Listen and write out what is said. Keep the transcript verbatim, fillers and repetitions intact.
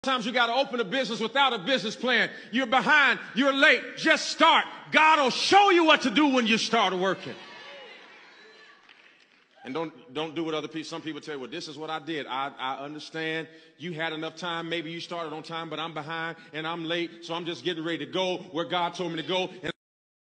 Sometimes you got to open a business without a business plan. You're behind. You're late. Just start. God will show you what to do when you start working. And don't don't do what other people, some people tell you, well, this is what I did. I, I understand you had enough time. Maybe you started on time, but I'm behind and I'm late. So I'm just getting ready to go where God told me to go. And